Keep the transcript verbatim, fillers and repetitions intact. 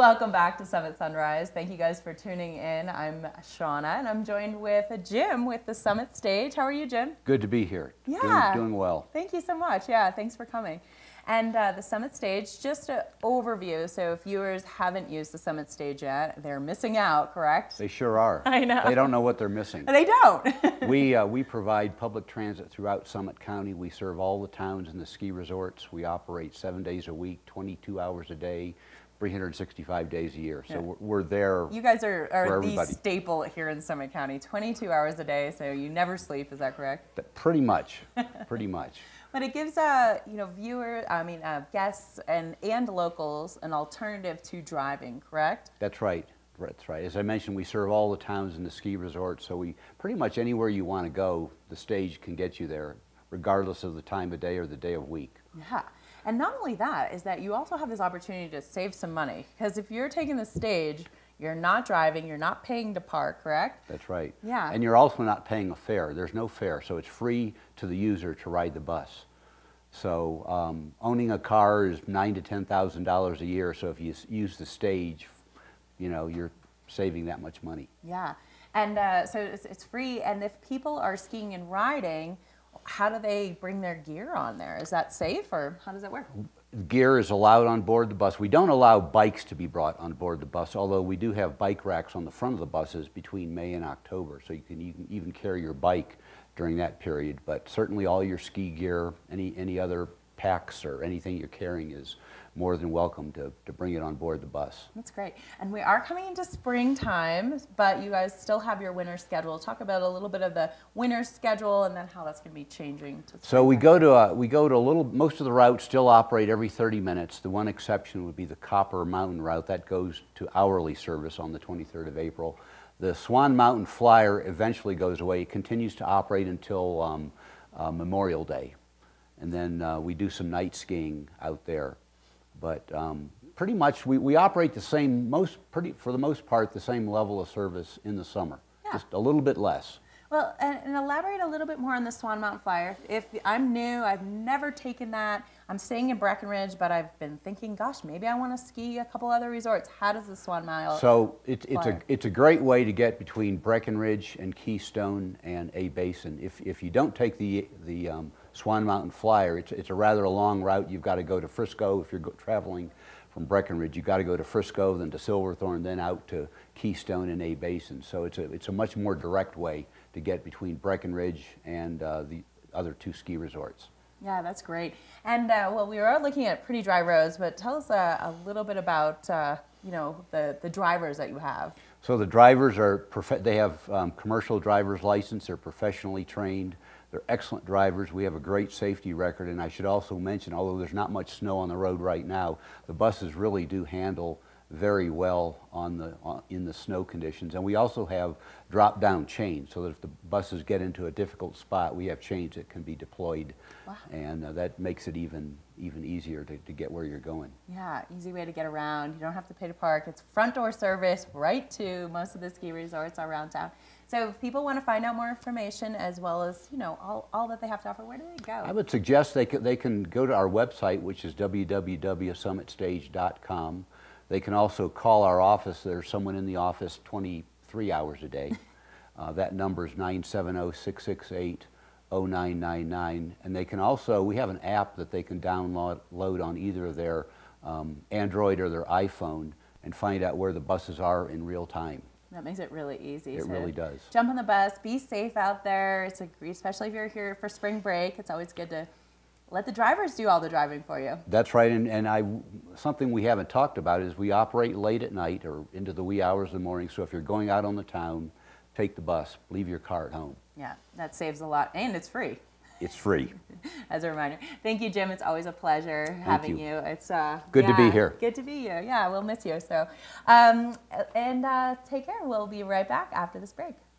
Welcome back to Summit Sunrise. Thank you guys for tuning in. I'm Shauna, and I'm joined with Jim with the Summit Stage. How are you, Jim? Good to be here. Yeah. Doing, doing well. Thank you so much. Yeah, thanks for coming. And uh, the Summit Stage, just an overview. So if viewers haven't used the Summit Stage yet, they're missing out, correct? They sure are. I know. They don't know what they're missing. They don't. we, uh, we provide public transit throughout Summit County. We serve all the towns and the ski resorts. We operate seven days a week, twenty-two hours a day, three hundred sixty-five days a year. So yeah. we're, we're there. You guys are, are for the everybody. staple here in Summit County, twenty-two hours a day, so you never sleep, is that correct? Pretty much, pretty much. But it gives uh, you know, viewers, I mean, uh, guests and, and locals an alternative to driving, correct? That's right. That's right. As I mentioned, we serve all the towns and the ski resorts, so we pretty much anywhere you want to go, the stage can get you there, regardless of the time of day or the day of week. Yeah. And not only that, is that you also have this opportunity to save some money. Because if you're taking the stage, you're not driving, you're not paying to park, correct? That's right. Yeah. And you're also not paying a fare. There's no fare, so it's free to the user to ride the bus. So um, owning a car is nine to ten thousand dollars a year. So if you use the stage, you know, you're saving that much money. Yeah. And uh, so it's, it's free. And if people are skiing and riding, how do they bring their gear on there? Is that safe, or how does that work? Gear is allowed on board the bus. We don't allow bikes to be brought on board the bus, although we do have bike racks on the front of the buses between May and October, so you can, you can even carry your bike during that period. But certainly all your ski gear, any, any other packs or anything you're carrying is more than welcome to, to bring it on board the bus. That's great. And we are coming into springtime, but you guys still have your winter schedule. Talk about a little bit of the winter schedule and then how that's going to be changing. To so we go to a, we go to a little, most of the routes still operate every thirty minutes. The one exception would be the Copper Mountain route. That goes to hourly service on the twenty-third of April. The Swan Mountain Flyer eventually goes away. It continues to operate until um, uh, Memorial Day. And then uh, we do some night skiing out there. But um, pretty much we, we operate the same, most pretty for the most part, the same level of service in the summer, yeah. Just a little bit less. Well, and, and elaborate a little bit more on the Swan Mountain Flyer. If I'm new, I've never taken that. I'm staying in Breckenridge, but I've been thinking, gosh, maybe I want to ski a couple other resorts. How does the Swan Mountain So it, it's a it's a great way to get between Breckenridge and Keystone and A Basin. If if you don't take the the um, Swan Mountain Flyer, it's it's a rather long route. You've got to go to Frisco if you're go traveling from Breckenridge. You've got to go to Frisco, then to Silverthorne, then out to Keystone and A Basin. So it's a it's a much more direct way to get between Breckenridge and uh, the other two ski resorts. Yeah, that's great. And uh, well, we are looking at pretty dry roads, but tell us uh, a little bit about uh, you know the the drivers that you have. So the drivers are prof they have um, commercial driver's license. They're professionally trained. They're excellent drivers. We have a great safety record, and I should also mention, although there's not much snow on the road right now, the buses really do handle very well on the on, in the snow conditions. And we also have drop-down chains, so that if the buses get into a difficult spot, we have chains that can be deployed. Wow. And uh, that makes it even even easier to, to get where you're going. Yeah, easy way to get around. You don't have to pay to park. It's front door service right to most of the ski resorts around town. So if people want to find out more information as well as, you know, all, all that they have to offer, where do they go? I would suggest they can, they can go to our website, which is w w w dot summit stage dot com. They can also call our office. There's someone in the office twenty-three hours a day. Uh, that number is nine seven zero, six six eight, zero nine nine nine. And they can also, we have an app that they can download load on either their um, Android or their iPhone and find out where the buses are in real time. That makes it really easy. It so really does. Jump on the bus, be safe out there. It's a, especially if you're here for spring break, it's always good to let the drivers do all the driving for you. That's right, and, and I, something we haven't talked about is we operate late at night or into the wee hours of the morning, so if you're going out on the town, take the bus, leave your car at home. Yeah, that saves a lot, and it's free. It's free. As a reminder. Thank you, Jim. It's always a pleasure Thank having you. you. It's uh, good yeah, to be here. Good to be here. Yeah, we'll miss you. So, um, and uh, take care. We'll be right back after this break.